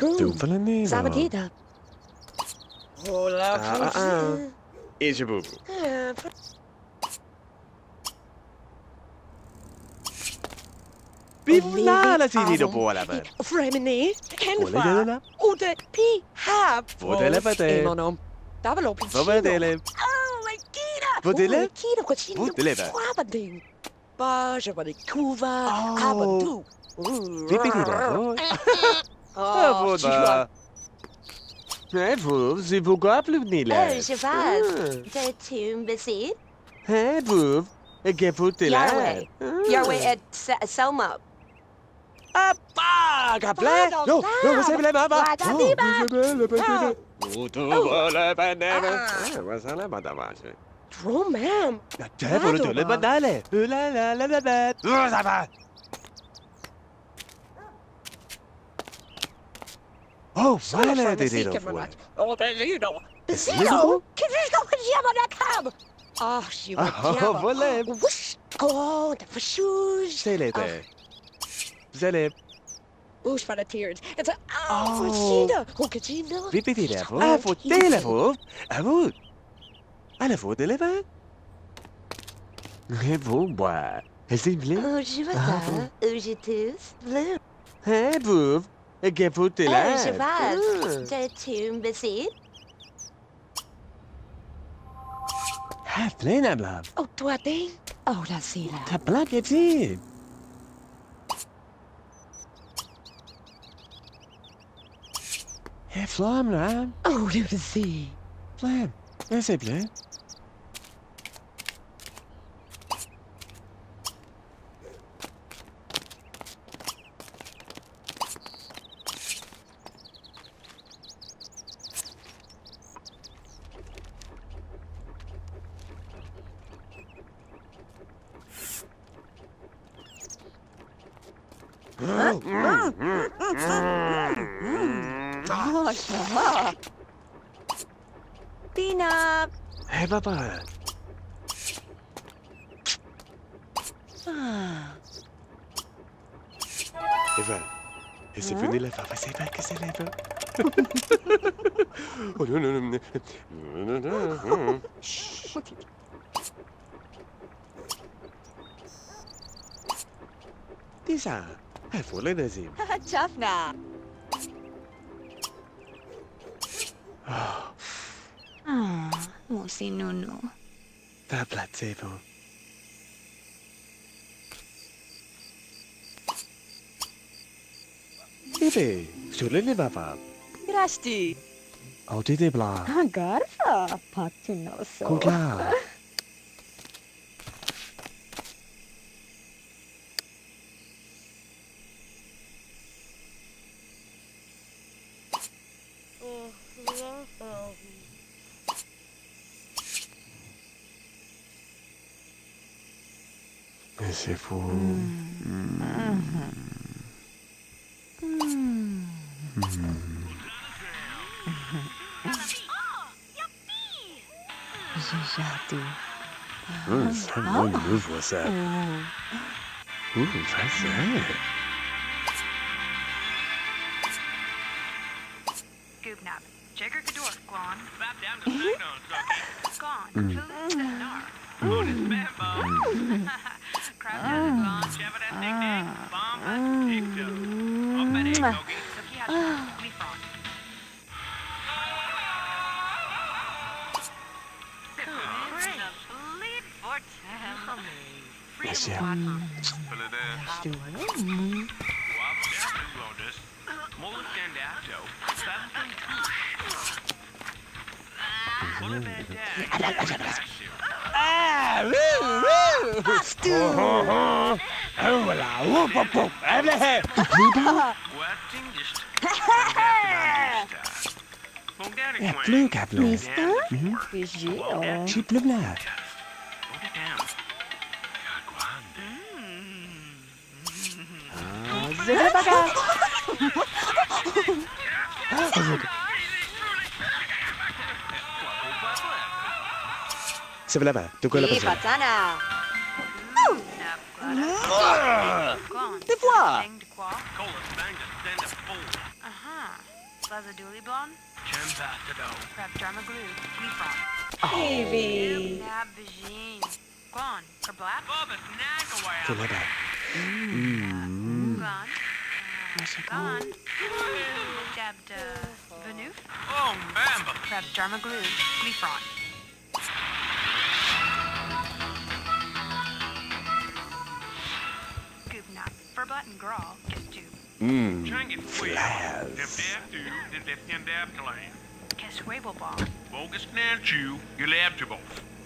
Doomfalani. Sabatida. Hola, Is your boo. Bivna la si do bola ba. Fremini. Bola de la. Ude pi hab. Vodele badele. Emonom. Davalo piccino. Vodele. Oh, my Kira. Vodele. Kira cucino. Vodele. Quabading. Baja va di cuva. Oh. Abadu. Ripetida. Oh, Voda. Hé, vous, c'est pourquoi plus venir là? Je vois. Tu me sais? Hé, vous, et que vous t'es là? Yahweh at Selma. Ah, bah, gablé! Non, non, c'est blé, maman! Oh, le banane! Oh, le banane! What's la madame? True, ma'am. La table de le banane! La bête! Oh, ça va! Oh, voilà, des idées. Oh, Bezino. Bezino? Che dico che siamo da cab? Oh, she was Oh, voilà. Whoosh. Oh, the shoes. C'est les deux. Vous allez... Whoosh for the tears. It's a... Oh. Fucina. Oh, Cucina. Ripetite, vous. Ah, faut délai, vous. À vous. Allez, vous délai, va. Et vous, moi. C'est bleu. Oh, je vois ça. Oh, je tous. Bleu. Hé, vous. Et que vous t'es là? Je vois. Tu me sais? Ah, plein à blanc. Oh, toi, ding. Oh, la sila. T'as blanc et petit. Hé, flamme, là. Oh, le see. Flamme. C'est bleu. Oh, ça va. Pina. Hé, papa. Eva, et c'est venu la faire, c'est pas que c'est l'Eva. Oh non, non, non. Chut. Dis ça, il faut les désirs. Chafna. Musi Nunu. T'as placé, vous. Bébé, sur le nez, papa. Grasti. Oh, tu es blanc. Garfa. Patinoso. Coca. Mais c'est fou. Ça me ouvre ça. Ça c'est. Goobnap. Jagger Gador, Guan. Slap down to Signon, Gone. Seminar. Bonus Bambo. Crowd down Gone. Jabba Ding Ding. Bomb. Dicto. Open Egg. Okay. Suki Hatch. Leapfrog. Lead for 10. Yes, yeah. Ah, woo! Oh, là, whoop, whoop, whoop. Ja, pleukappel. Mister? Vigio. Chip le blad. C'est là-bas. De quoi la Hey, personne? Patana. Des fois. Cola, bang, to send a fool. Lazaduli blonde. Chambastado. Crab drama glue. Gleefron. Evie. Nab vagine. Glon. Kerblat. Bobby, snack away. ขึ้นแล้วได้ Glon. Glon. Jabbed, Venoof. Oh, Bamba. Crab drama glue. Gleefron. Goobnap. Furblat and Grawl. Guess two. Changi Flares. Guess Wabelball. Bogus Nanchu, Elabtable.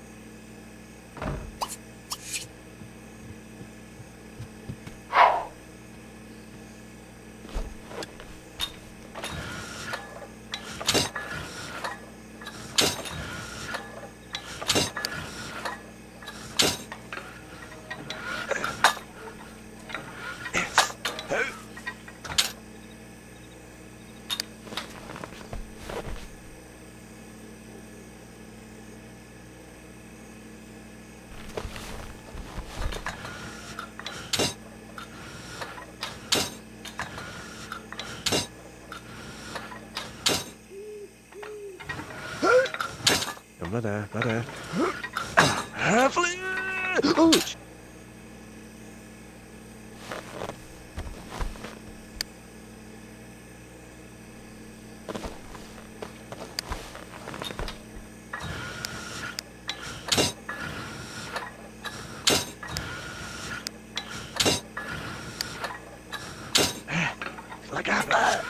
Not there, not there. Ouch! Like a...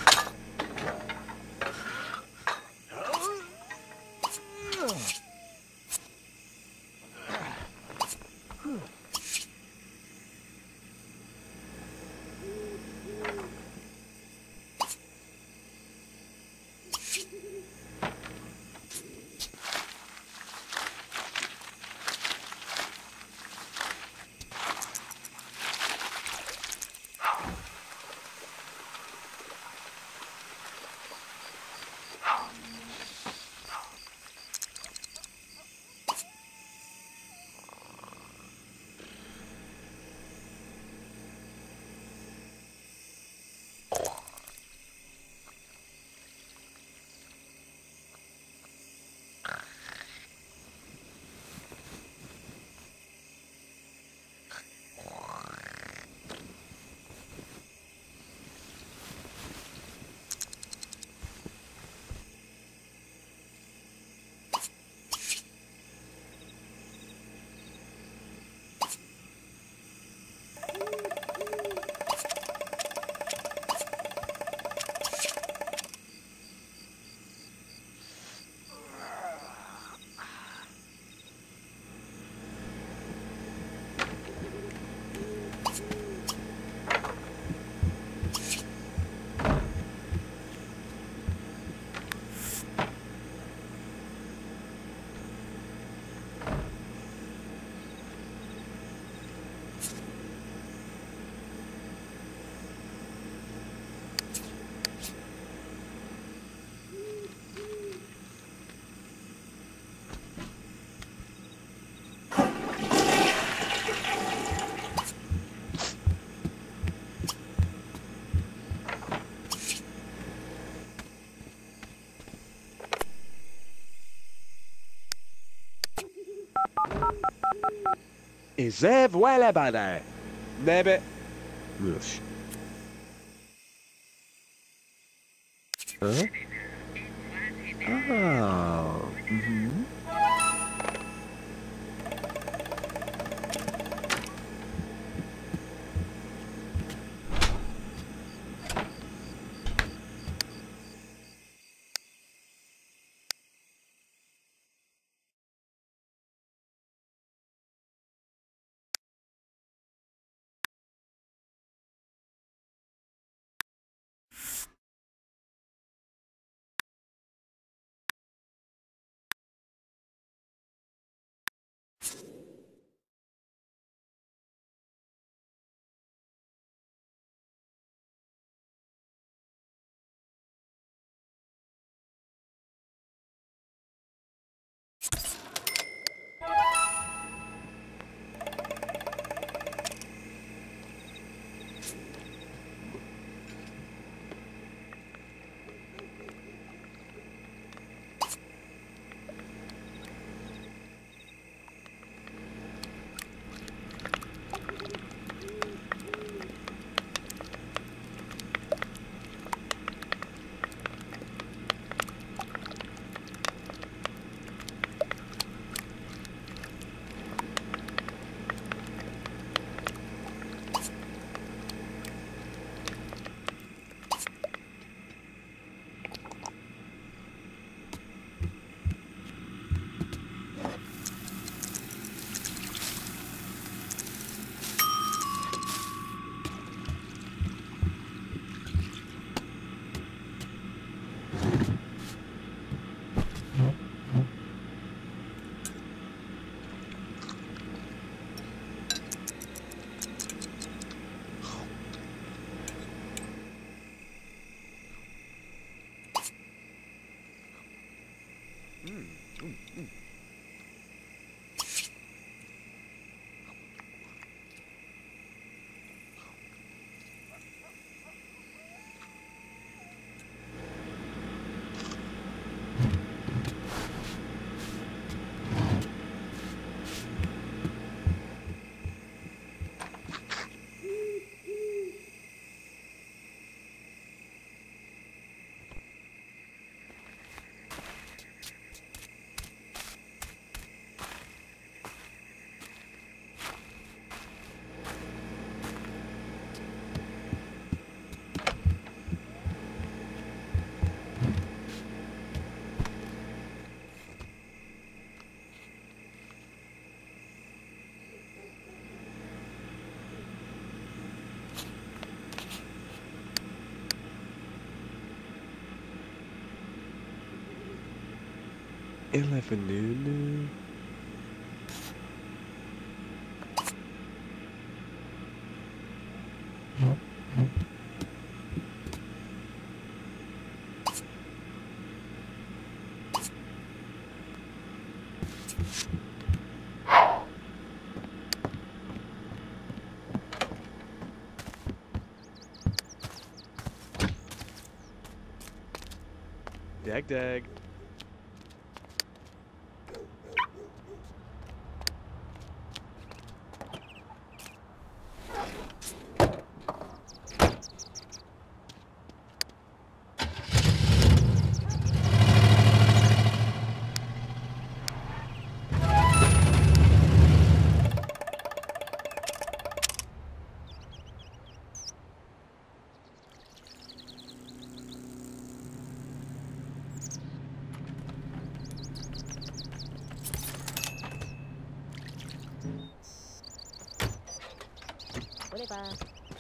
Zev wele bade. Nebe. Rush. Huh? Oh. Mm-hmm. Uneventful. Dag. Whatever.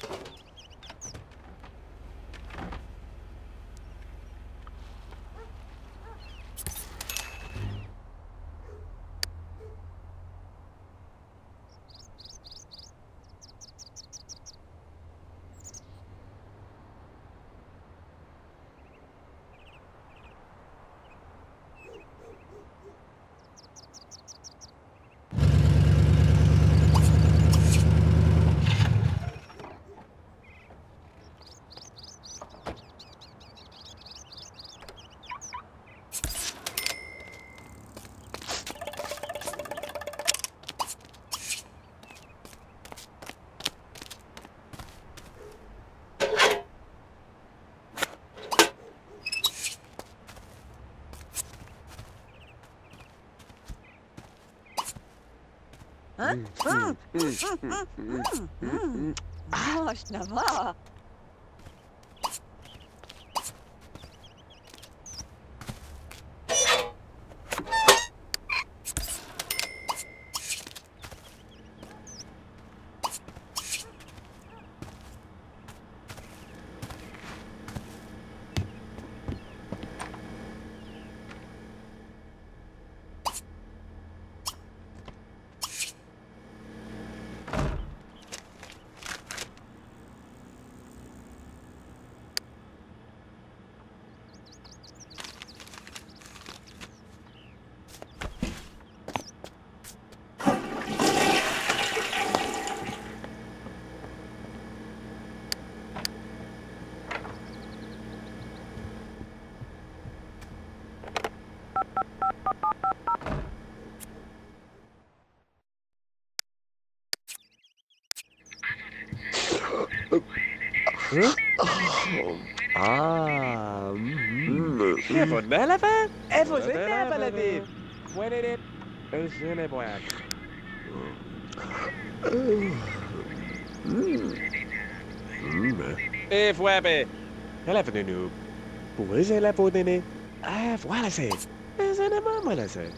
Huh? Gosh, Nama. Evo neleven? Evo zinnevelevin. Wenedit. Zineboyak. If webby. Eleven noob. Who is a lepo dini? Voilà say. Is it a mama say?